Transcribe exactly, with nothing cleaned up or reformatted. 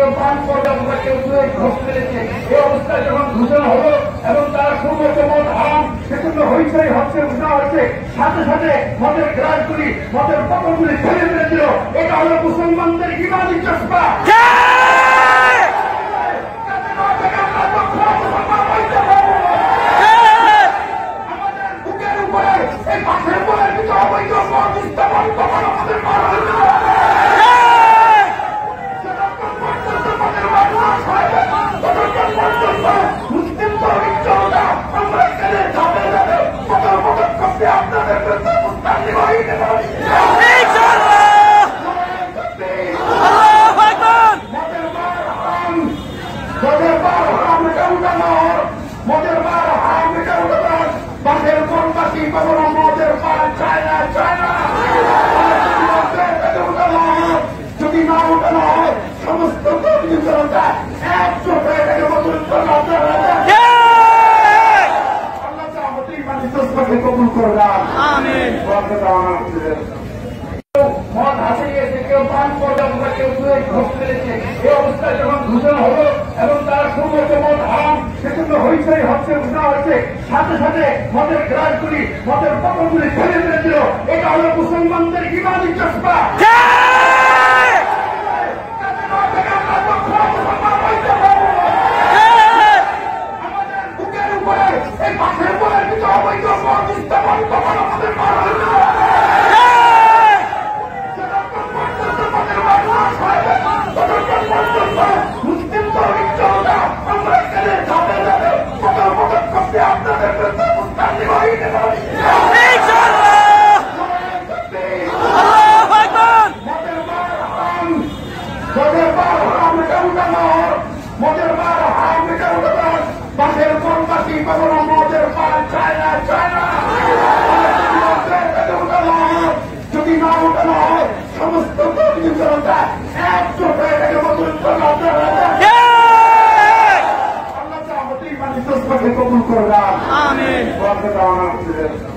পান করবে, আমরা কেউ ঘোষ পেরেছে। এই অবস্থায় যখন ঘোষণা হলো এবং তারা শুনলো মদ হারাম, সেজন্য হইচই হচ্ছে, ঘোষণা হচ্ছে, সাথে সাথে মদের গ্লাসগুলি, মদের বোতলগুলি ফেলে ফেলে দিল। এটা হলো মুসলমানদের ইমানি চশমা। আমাদের বুকের উপরে এই পাথরের বলের কিছু অবৈধ মদ স্থাপন কখন আমাদের মারা হয়েছে। মুসলিম তৌহিদ জনতা আমরা এখানে ধাপে ধাপে বদল বদল করতে আপনাদের বিরুদ্ধে মুস্তান নিবাহিত করি। মদের বার হারাম, মদের বার হারাম, এটা উঠানো মদের বার হারাম, এটা উঠানো। বাসের বনবাসী কখনো মদের বার চায় না, চায় না। উঠানো যদি না উঠানো হয়, সমস্ত তৌহিদ জনতা একজোট হয়ে গেলে বদল কবুল করলাম। মদ হাতে গিয়েছে, কেউ পান করবে, আমরা কেউ ঘোষ পেরেছে। এই অবস্থায় যখন ঘোষণা হলো এবং তারা শুনলো মদ হারাম, সেজন্য হইচই হচ্ছে, ঘোষণা হচ্ছে, সাথে সাথে মদের গ্লাসগুলি, মদের বোতলগুলি ফেলে ফেলে দিল। এটা হলো মুসলমানদের ইমানি চশমা। আমাদের বুকের উপরে এই পাথরের বলের কিছু অবৈধ মদ স্থাপন কখন আমাদের মারা হয়েছে। মুসলিম তৌহিদ জনতা আমরা এখানে ধাপে ধাপে বদল বদল করতে আপনাদের বিরুদ্ধে মুস্তান নিবাহিত করি। মদের বার হারাম, মদের বার হারাম, এটা উঠানো মদের বার হারাম, এটা উঠানো। বাসের বনবাসী কখনো মদের বার চায় না, চায় না। উঠানো যদি না উঠানো হয়, সমস্ত তৌহিদ জনতা একজোট হয়ে গেলে বদল কবুল করলাম।